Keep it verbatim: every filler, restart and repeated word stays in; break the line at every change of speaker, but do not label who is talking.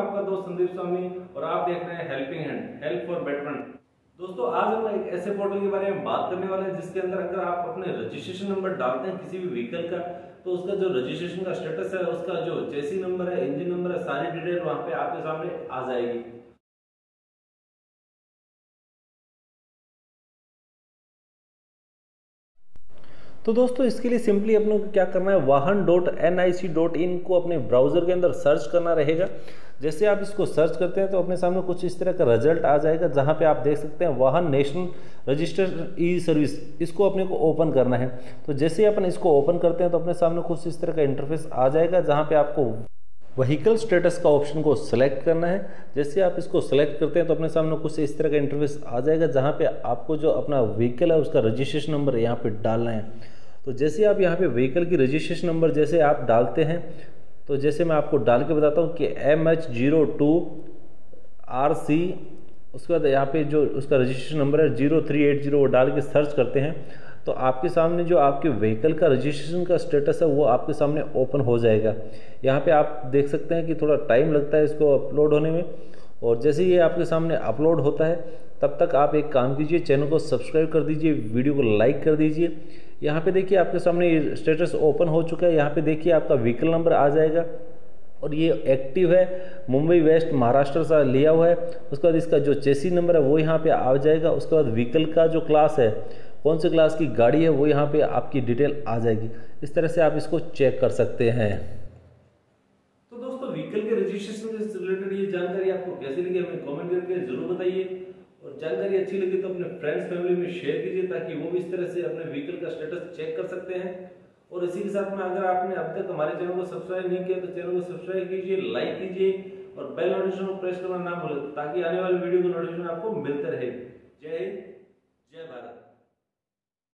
आपका दोस्त संदीप स्वामी और आप देख रहे हैं helping hand, help for betterment. दोस्तों आज हम एक ऐसे पोर्टल के बारे में बात करने वाले हैं जिसके अंदर अगर आप अपने रजिस्ट्रेशन नंबर डालते हैं किसी भी व्हीकल का, तो उसका जो रजिस्ट्रेशन का स्टेटस है, उसका जो चेसी नंबर है, इंजन नंबर है, सारी डिटेल वहां पे आपके सामने आ जाएगी। तो दोस्तों इसके लिए सिंपली अपने को क्या करना है, Vahan dot N I C dot in को अपने ब्राउजर के अंदर सर्च करना रहेगा। जैसे आप इसको सर्च करते हैं तो अपने सामने कुछ इस तरह का रिजल्ट आ जाएगा, जहां पे आप देख सकते हैं वाहन नेशनल रजिस्टर्ड ई सर्विस, इसको अपने को ओपन करना है। तो जैसे अपन इसको ओपन करते हैं तो अपने सामने कुछ इस तरह का इंटरफेस आ जाएगा, जहाँ पे आपको व्हीकल स्टेटस का ऑप्शन को सिलेक्ट करना है। जैसे आप इसको सिलेक्ट करते हैं तो अपने सामने कुछ इस तरह का इंटरफेस आ जाएगा, जहाँ पे आपको जो अपना व्हीकल है उसका रजिस्ट्रेशन नंबर यहाँ पे डालना है। तो जैसे आप यहाँ पे व्हीकल की रजिस्ट्रेशन नंबर जैसे आप डालते हैं, तो जैसे मैं आपको डाल के बताता हूँ कि M H zero two R C, उसके बाद यहाँ पे जो उसका रजिस्ट्रेशन नंबर है जीरो थ्री एट जीरो, वो डाल के सर्च करते हैं तो आपके सामने जो आपके व्हीकल का रजिस्ट्रेशन का स्टेटस है वो आपके सामने ओपन हो जाएगा। यहाँ पे आप देख सकते हैं कि थोड़ा टाइम लगता है इसको अपलोड होने में, और जैसे ये आपके सामने अपलोड होता है तब तक आप एक काम कीजिए, चैनल को सब्सक्राइब कर दीजिए, वीडियो को लाइक कर दीजिए। यहाँ पे देखिए आपके सामने ये स्टेटस ओपन हो चुका है। यहाँ पे देखिए आपका व्हीकल नंबर आ जाएगा और ये एक्टिव है, मुंबई वेस्ट महाराष्ट्र से लिया हुआ है। उसके बाद इसका जो चेसी नंबर है वो यहाँ पे आ जाएगा। उसके बाद व्हीकल का जो क्लास है, कौन से क्लास की गाड़ी है, वो यहाँ पे आपकी डिटेल आ जाएगी। इस तरह से आप इसको चेक कर सकते हैं। तो दोस्तों व्हीकल के रजिस्ट्रेशन से रिलेटेड ये जानकारी आपको कैसी लगी हमें कमेंट करके जरूर बताइए, और जानकारी अच्छी लगी तो अपने फ्रेंड्स फैमिली में शेयर कीजिए ताकि वो भी इस तरह से अपने व्हीकल का स्टेटस चेक कर सकते हैं। और इसी के साथ में अगर आपने अब तक हमारे चैनल को सब्सक्राइब नहीं किया तो चैनल को सब्सक्राइब कीजिए, लाइक कीजिए और बेल नोटिफिकेशन को प्रेस करना ना भूलें ताकि आने वाले वीडियो का नोटिफिकेशन आपको मिलता